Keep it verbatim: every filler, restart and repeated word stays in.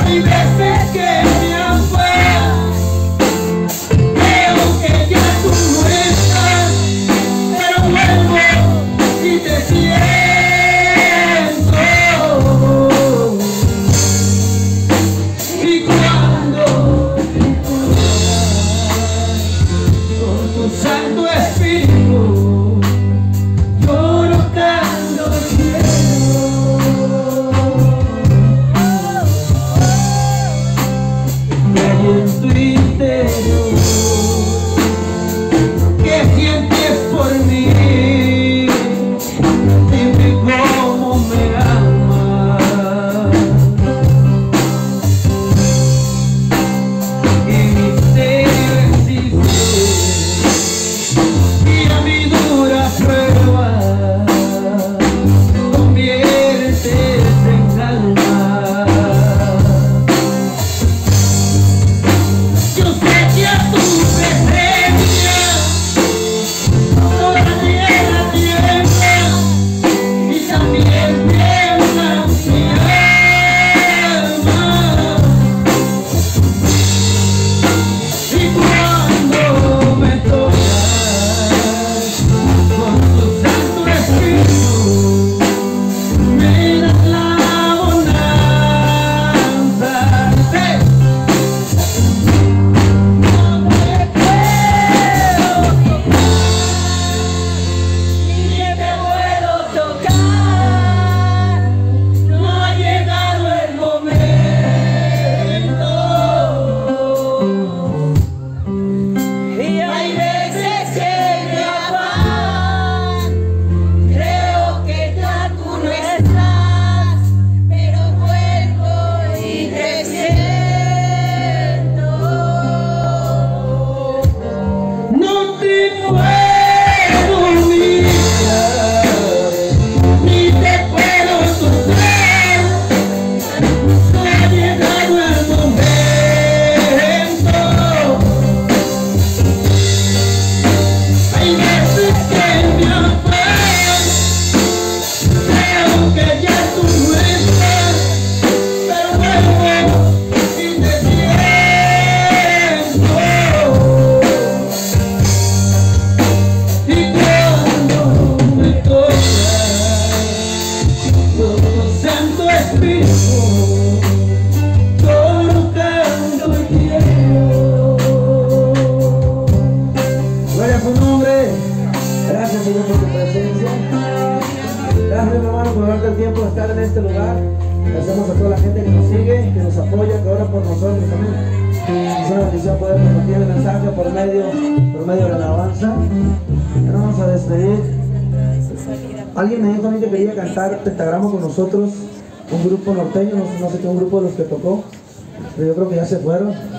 Hay veces que me afuera, creo que ya tú no estás, pero vuelvo y te siento. Y cuando con tu santo espíritu lloro canto cielo, y hay en tu interior que sientes por mí. Dime cómo me amas y misterio existe, y a mi dura prueba conviertes en calma. Yo sé que a tu presencia toda la tierra tiembla, y también tiembla mi alma. Y cuando me tocas con tu santo espíritu, me das la bonanza. ¡Hey! No te puedo ni te puedo tocar, no ha llegado el momento. Y hay veces que me afan, creo que ya tú no estás, pero vuelvo y te siento. No te puedo mirar, ni te puedo tocar, no ha llegado el momento. Hay veces que me afan, creo que ya tú no estás, pero vuelvo y te siento. Y cuando me tocas con tu santo espíritu, lloro, canto y quiero. Gloria a su nombre. Gracias, Señor, por tu presencia. Gracias, mi hermano, por darte el tiempo de estar en este lugar. Agradecemos a toda la gente que nos sigue, que nos apoya, que ora por nosotros también. Es una bendición poder compartir el mensaje por medio, por medio de la alabanza. Ya nos vamos a despedir. Alguien me dijo también que quería cantar Pentagrama con nosotros, un grupo norteño, no sé, no sé qué, un grupo de los que tocó, pero yo creo que ya se fueron.